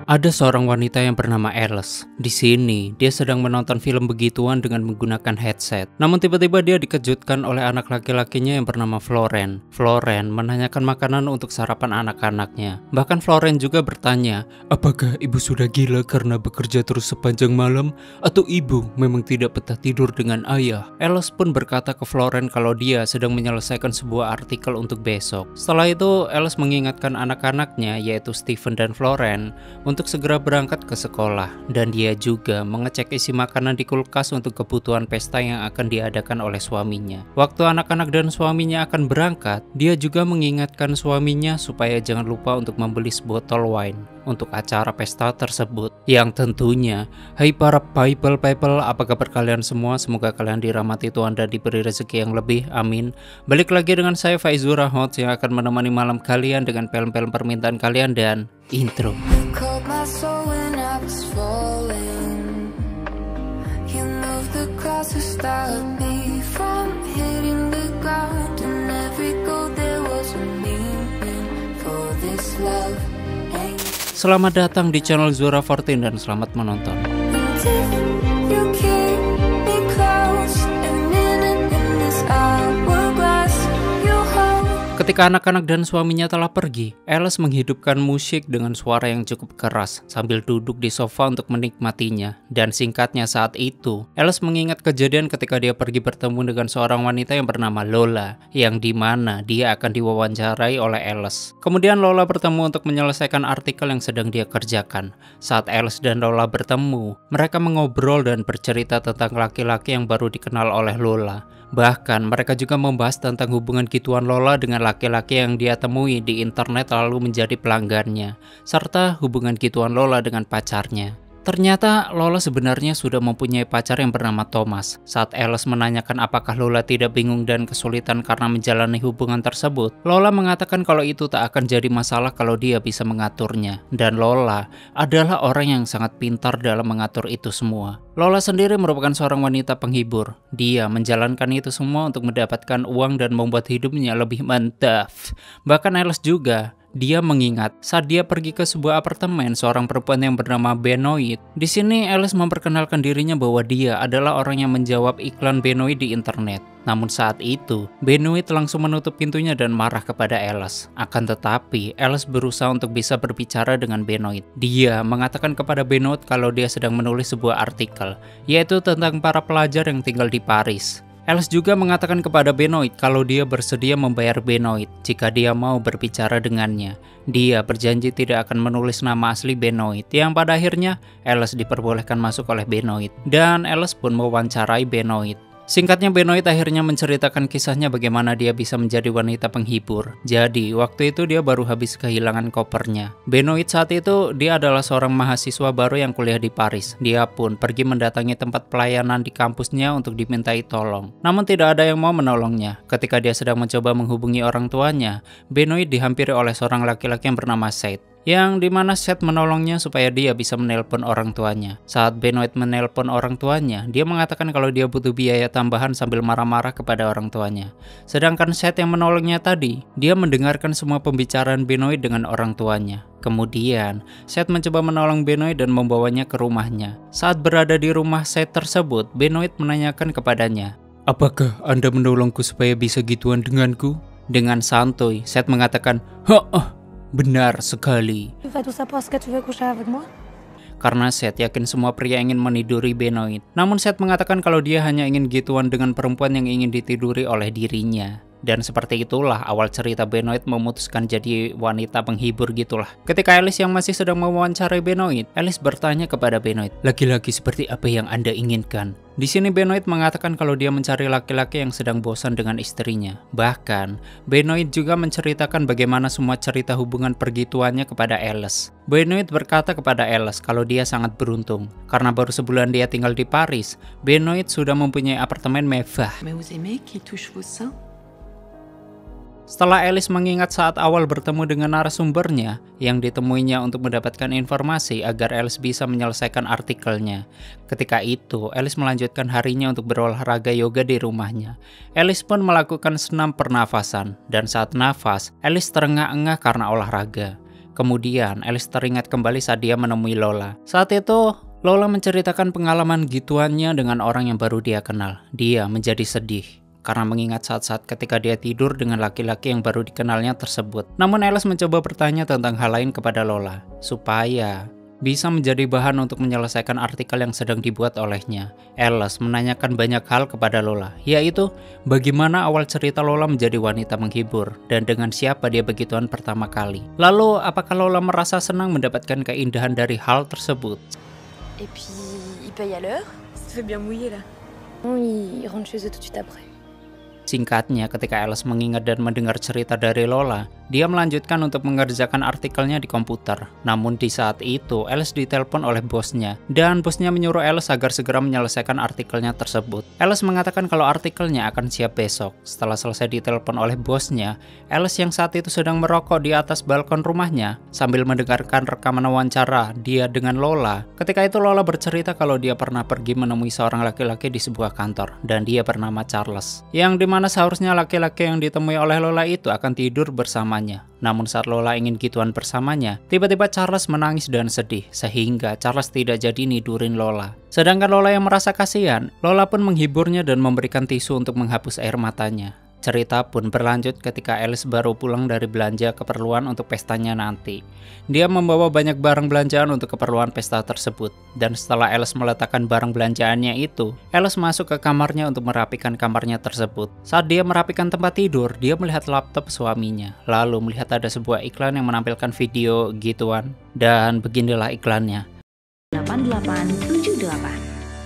Ada seorang wanita yang bernama Alice. Di sini, dia sedang menonton film begituan dengan menggunakan headset. Namun tiba-tiba dia dikejutkan oleh anak laki-lakinya yang bernama Floren. Floren menanyakan makanan untuk sarapan anak-anaknya. Bahkan Floren juga bertanya, apakah ibu sudah gila karena bekerja terus sepanjang malam? Atau ibu memang tidak betah tidur dengan ayah? Alice pun berkata ke Floren kalau dia sedang menyelesaikan sebuah artikel untuk besok. Setelah itu, Alice mengingatkan anak-anaknya yaitu Stephen dan Floren untuk segera berangkat ke sekolah, dan dia juga mengecek isi makanan di kulkas untuk kebutuhan pesta yang akan diadakan oleh suaminya. Waktu anak-anak dan suaminya akan berangkat, dia juga mengingatkan suaminya supaya jangan lupa untuk membeli sebotol wine untuk acara pesta tersebut. Yang tentunya, hai para people, apa kabar kalian semua? Semoga kalian dirahmati Tuhan dan diberi rezeki yang lebih, amin. Balik lagi dengan saya Faizura Hot yang akan menemani malam kalian dengan film-film permintaan kalian dan intro. My soul when I was falling, you moved the cross to stop me from hitting the ground. And every goal there was a meaning for this love. Selamat datang di channel Zura 14 dan selamat menonton. You keep me close, a minute in this hourglass. You hold. Ketika anak-anak dan suaminya telah pergi, Alice menghidupkan musik dengan suara yang cukup keras sambil duduk di sofa untuk menikmatinya. Dan singkatnya saat itu, Alice mengingat kejadian ketika dia pergi bertemu dengan seorang wanita yang bernama Lola, yang dimana dia akan diwawancarai oleh Alice. Kemudian Lola bertemu untuk menyelesaikan artikel yang sedang dia kerjakan. Saat Alice dan Lola bertemu, mereka mengobrol dan bercerita tentang laki-laki yang baru dikenal oleh Lola. Bahkan mereka juga membahas tentang hubungan gituan Lola dengan laki-laki yang dia temui di internet lalu menjadi pelanggannya, serta hubungan gituan Lola dengan pacarnya. Ternyata Lola sebenarnya sudah mempunyai pacar yang bernama Thomas. Saat Alice menanyakan apakah Lola tidak bingung dan kesulitan karena menjalani hubungan tersebut, Lola mengatakan kalau itu tak akan jadi masalah kalau dia bisa mengaturnya. Dan Lola adalah orang yang sangat pintar dalam mengatur itu semua. Lola sendiri merupakan seorang wanita penghibur. Dia menjalankan itu semua untuk mendapatkan uang dan membuat hidupnya lebih mantap. Bahkan Alice juga. Dia mengingat saat dia pergi ke sebuah apartemen seorang perempuan yang bernama Benoit. Di sini Alice memperkenalkan dirinya bahwa dia adalah orang yang menjawab iklan Benoit di internet. Namun saat itu, Benoit langsung menutup pintunya dan marah kepada Alice. Akan tetapi, Alice berusaha untuk bisa berbicara dengan Benoit. Dia mengatakan kepada Benoit kalau dia sedang menulis sebuah artikel, yaitu tentang para pelajar yang tinggal di Paris. Alice juga mengatakan kepada Benoit kalau dia bersedia membayar Benoit jika dia mau berbicara dengannya. Dia berjanji tidak akan menulis nama asli Benoit, yang pada akhirnya Alice diperbolehkan masuk oleh Benoit. Dan Alice pun mewawancarai Benoit. Singkatnya, Benoit akhirnya menceritakan kisahnya bagaimana dia bisa menjadi wanita penghibur. Jadi, waktu itu dia baru habis kehilangan kopernya. Benoit saat itu, dia adalah seorang mahasiswa baru yang kuliah di Paris. Dia pun pergi mendatangi tempat pelayanan di kampusnya untuk dimintai tolong. Namun tidak ada yang mau menolongnya. Ketika dia sedang mencoba menghubungi orang tuanya, Benoit dihampiri oleh seorang laki-laki yang bernama Seth, yang dimana Seth menolongnya supaya dia bisa menelpon orang tuanya. Saat Benoit menelpon orang tuanya, dia mengatakan kalau dia butuh biaya tambahan sambil marah-marah kepada orang tuanya. Sedangkan Seth yang menolongnya tadi, dia mendengarkan semua pembicaraan Benoit dengan orang tuanya. Kemudian, Seth mencoba menolong Benoit dan membawanya ke rumahnya. Saat berada di rumah Seth tersebut, Benoit menanyakan kepadanya, apakah Anda menolongku supaya bisa gituan denganku? Dengan santuy, Seth mengatakan, benar sekali. Karena Seth yakin semua pria ingin meniduri Benoit. Namun Seth mengatakan kalau dia hanya ingin gituan dengan perempuan yang ingin ditiduri oleh dirinya. Dan seperti itulah awal cerita Benoit memutuskan jadi wanita penghibur gitulah. Ketika Alice yang masih sedang mewawancarai Benoit, Alice bertanya kepada Benoit, laki-laki seperti apa yang Anda inginkan? Di sini Benoit mengatakan kalau dia mencari laki-laki yang sedang bosan dengan istrinya. Bahkan, Benoit juga menceritakan bagaimana semua cerita hubungan pergituannya kepada Alice. Benoit berkata kepada Alice kalau dia sangat beruntung. Karena baru sebulan dia tinggal di Paris, Benoit sudah mempunyai apartemen mewah. Setelah Alice mengingat saat awal bertemu dengan narasumbernya yang ditemuinya untuk mendapatkan informasi agar Alice bisa menyelesaikan artikelnya. Ketika itu, Alice melanjutkan harinya untuk berolahraga yoga di rumahnya. Alice pun melakukan senam pernafasan, dan saat nafas, Alice terengah-engah karena olahraga. Kemudian Alice teringat kembali saat dia menemui Lola. Saat itu Lola menceritakan pengalaman gituannya dengan orang yang baru dia kenal. Dia menjadi sedih karena mengingat saat-saat ketika dia tidur dengan laki-laki yang baru dikenalnya tersebut. Namun Alice mencoba bertanya tentang hal lain kepada Lola, supaya bisa menjadi bahan untuk menyelesaikan artikel yang sedang dibuat olehnya. Alice menanyakan banyak hal kepada Lola, yaitu bagaimana awal cerita Lola menjadi wanita menghibur, dan dengan siapa dia begituan pertama kali. Lalu, apakah Lola merasa senang mendapatkan keindahan dari hal tersebut? Et puis, il paye à l'heure. Ça fait bien mouillé là. Il rentre chez eux tout de suite après. Singkatnya, ketika Alice mengingat dan mendengar cerita dari Lola, dia melanjutkan untuk mengerjakan artikelnya di komputer. Namun di saat itu, Alice ditelepon oleh bosnya, dan bosnya menyuruh Alice agar segera menyelesaikan artikelnya tersebut. Alice mengatakan kalau artikelnya akan siap besok. Setelah selesai ditelepon oleh bosnya, Alice yang saat itu sedang merokok di atas balkon rumahnya, sambil mendengarkan rekaman wawancara dia dengan Lola. Ketika itu Lola bercerita kalau dia pernah pergi menemui seorang laki-laki di sebuah kantor, dan dia bernama Charles, yang dimana seharusnya laki-laki yang ditemui oleh Lola itu akan tidur bersamanya. Namun saat Lola ingin gituan bersamanya, tiba-tiba Charles menangis dan sedih, sehingga Charles tidak jadi nidurin Lola. Sedangkan Lola yang merasa kasihan, Lola pun menghiburnya dan memberikan tisu untuk menghapus air matanya. Cerita pun berlanjut ketika Alice baru pulang dari belanja keperluan untuk pestanya nanti. Dia membawa banyak barang belanjaan untuk keperluan pesta tersebut. Dan setelah Alice meletakkan barang belanjaannya itu, Alice masuk ke kamarnya untuk merapikan kamarnya tersebut. Saat dia merapikan tempat tidur, dia melihat laptop suaminya. Lalu melihat ada sebuah iklan yang menampilkan video gituan. Dan beginilah iklannya. 8878.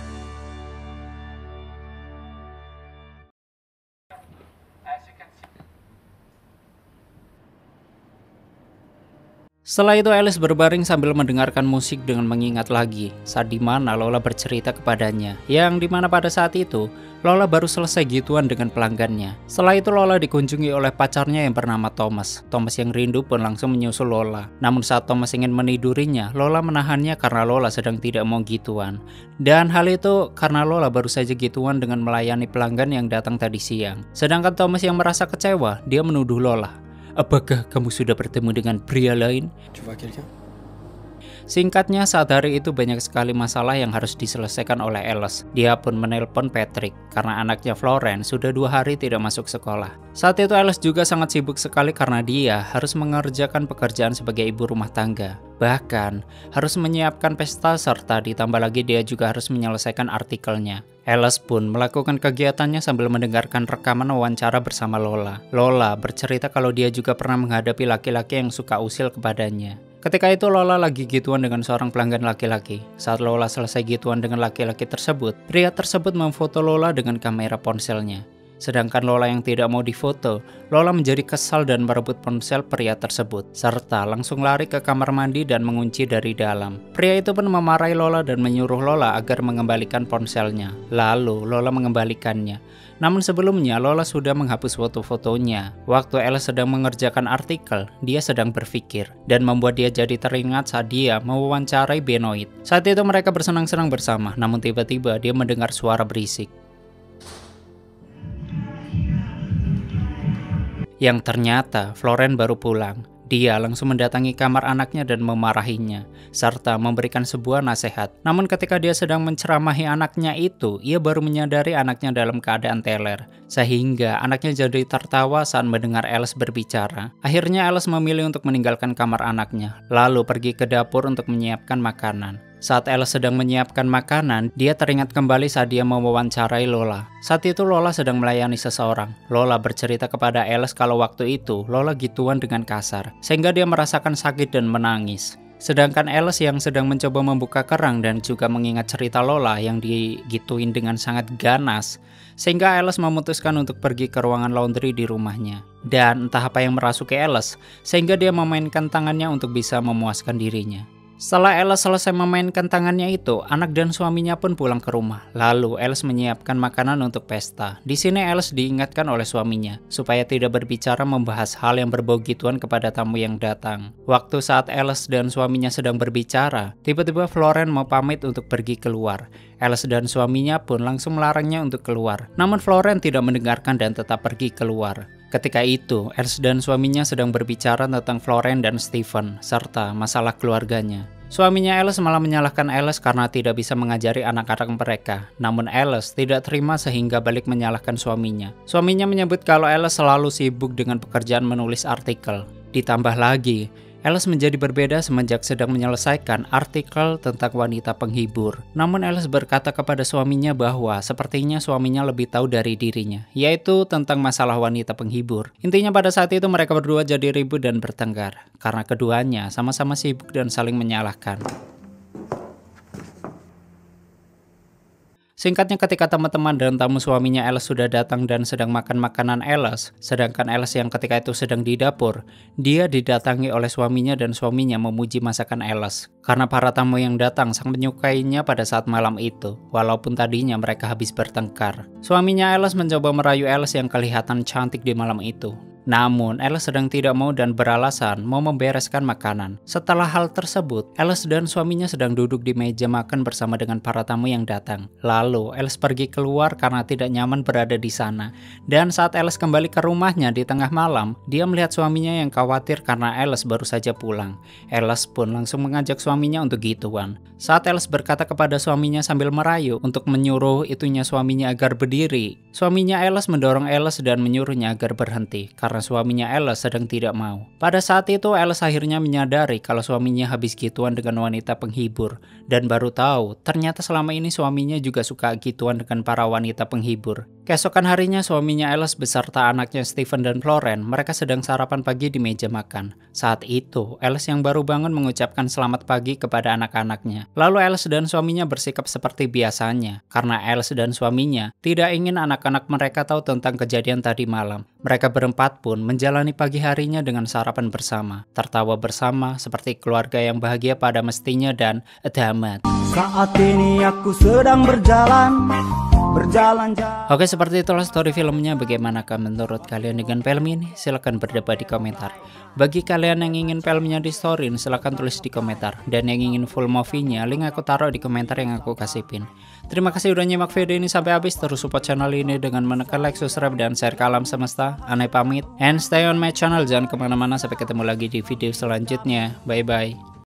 Setelah itu Alice berbaring sambil mendengarkan musik dengan mengingat lagi saat dimana Lola bercerita kepadanya, yang dimana pada saat itu Lola baru selesai gituan dengan pelanggannya. Setelah itu Lola dikunjungi oleh pacarnya yang bernama Thomas. Thomas yang rindu pun langsung menyusul Lola. Namun saat Thomas ingin menidurinya, Lola menahannya karena Lola sedang tidak mau gituan. Dan hal itu karena Lola baru saja gituan dengan melayani pelanggan yang datang tadi siang. Sedangkan Thomas yang merasa kecewa, dia menuduh Lola, "Apakah kamu sudah bertemu dengan pria lain?" Singkatnya, saat hari itu banyak sekali masalah yang harus diselesaikan oleh Alice. Dia pun menelpon Patrick karena anaknya Florence sudah 2 hari tidak masuk sekolah. Saat itu Alice juga sangat sibuk sekali karena dia harus mengerjakan pekerjaan sebagai ibu rumah tangga. Bahkan harus menyiapkan pesta serta ditambah lagi dia juga harus menyelesaikan artikelnya. Alice pun melakukan kegiatannya sambil mendengarkan rekaman wawancara bersama Lola. Lola bercerita kalau dia juga pernah menghadapi laki-laki yang suka usil kepadanya. Ketika itu Lola lagi gituan dengan seorang pelanggan laki-laki. Saat Lola selesai gituan dengan laki-laki tersebut, pria tersebut memfoto Lola dengan kamera ponselnya. Sedangkan Lola yang tidak mau difoto, Lola menjadi kesal dan merebut ponsel pria tersebut, serta langsung lari ke kamar mandi dan mengunci dari dalam. Pria itu pun memarahi Lola dan menyuruh Lola agar mengembalikan ponselnya. Lalu Lola mengembalikannya. Namun sebelumnya Lola sudah menghapus foto-fotonya. Waktu Alice sedang mengerjakan artikel, dia sedang berpikir dan membuat dia jadi teringat saat dia mewawancarai Benoit. Saat itu mereka bersenang-senang bersama, namun tiba-tiba dia mendengar suara berisik. Yang ternyata Florence baru pulang. Dia langsung mendatangi kamar anaknya dan memarahinya, serta memberikan sebuah nasihat. Namun ketika dia sedang menceramahi anaknya itu, ia baru menyadari anaknya dalam keadaan teler. Sehingga anaknya jadi tertawa saat mendengar Alice berbicara. Akhirnya Alice memilih untuk meninggalkan kamar anaknya, lalu pergi ke dapur untuk menyiapkan makanan. Saat Alice sedang menyiapkan makanan, dia teringat kembali saat dia mewawancarai Lola. Saat itu Lola sedang melayani seseorang. Lola bercerita kepada Alice kalau waktu itu Lola gituan dengan kasar, sehingga dia merasakan sakit dan menangis. Sedangkan Alice yang sedang mencoba membuka kerang dan juga mengingat cerita Lola yang digituin dengan sangat ganas, sehingga Alice memutuskan untuk pergi ke ruangan laundry di rumahnya. Dan entah apa yang merasuki Alice, sehingga dia memainkan tangannya untuk bisa memuaskan dirinya. Setelah Alice selesai memainkan tangannya itu, anak dan suaminya pun pulang ke rumah. Lalu Alice menyiapkan makanan untuk pesta. Di sini Alice diingatkan oleh suaminya supaya tidak berbicara membahas hal yang berbau gituan kepada tamu yang datang. Waktu saat Alice dan suaminya sedang berbicara, tiba-tiba Florence mau pamit untuk pergi keluar. Alice dan suaminya pun langsung melarangnya untuk keluar. Namun Florence tidak mendengarkan dan tetap pergi keluar. Ketika itu, Els dan suaminya sedang berbicara tentang Florence dan Stephen, serta masalah keluarganya. Suaminya Els malah menyalahkan Els karena tidak bisa mengajari anak-anak mereka. Namun Els tidak terima sehingga balik menyalahkan suaminya. Suaminya menyebut kalau Els selalu sibuk dengan pekerjaan menulis artikel. Ditambah lagi, Els menjadi berbeda semenjak sedang menyelesaikan artikel tentang wanita penghibur. Namun Els berkata kepada suaminya bahwa sepertinya suaminya lebih tahu dari dirinya, yaitu tentang masalah wanita penghibur. Intinya pada saat itu mereka berdua jadi ribut dan bertengkar, karena keduanya sama-sama sibuk dan saling menyalahkan. Singkatnya, ketika teman-teman dan tamu suaminya Els sudah datang dan sedang makan makanan Els, sedangkan Els yang ketika itu sedang di dapur, dia didatangi oleh suaminya dan suaminya memuji masakan Els. Karena para tamu yang datang sangat menyukainya pada saat malam itu, walaupun tadinya mereka habis bertengkar. Suaminya Els mencoba merayu Els yang kelihatan cantik di malam itu. Namun, Els sedang tidak mau dan beralasan mau membereskan makanan. Setelah hal tersebut, Els dan suaminya sedang duduk di meja makan bersama dengan para tamu yang datang. Lalu, Els pergi keluar karena tidak nyaman berada di sana. Dan saat Els kembali ke rumahnya di tengah malam, dia melihat suaminya yang khawatir karena Els baru saja pulang. Els pun langsung mengajak suaminya untuk gituan. Saat Els berkata kepada suaminya sambil merayu untuk menyuruh itunya suaminya agar berdiri, suaminya Els mendorong Els dan menyuruhnya agar berhenti karena suaminya Els sedang tidak mau. Pada saat itu Els akhirnya menyadari kalau suaminya habis gituan dengan wanita penghibur dan baru tahu ternyata selama ini suaminya juga suka gituan dengan para wanita penghibur. Keesokan harinya suaminya Els beserta anaknya Stephen dan Florence mereka sedang sarapan pagi di meja makan. Saat itu Els yang baru bangun mengucapkan selamat pagi kepada anak-anaknya. Lalu Els dan suaminya bersikap seperti biasanya karena Els dan suaminya tidak ingin anak-anak mereka tahu tentang kejadian tadi malam. Mereka berempat pun menjalani pagi harinya dengan sarapan bersama, tertawa bersama seperti keluarga yang bahagia pada mestinya dan tamat. Saat ini aku sedang berjalan. Oke, seperti itulah story filmnya. Bagaimanakah menurut kalian dengan film ini? Silahkan berdebat di komentar. Bagi kalian yang ingin filmnya di storyin, silahkan tulis di komentar. Dan yang ingin full movie-nya, link aku taruh di komentar yang aku kasih pin. Terima kasih udah nyimak video ini sampai habis. Terus support channel ini dengan menekan like, subscribe, dan share ke alam semesta. Aneh pamit, and stay on my channel. Jangan kemana-mana, sampai ketemu lagi di video selanjutnya. Bye-bye.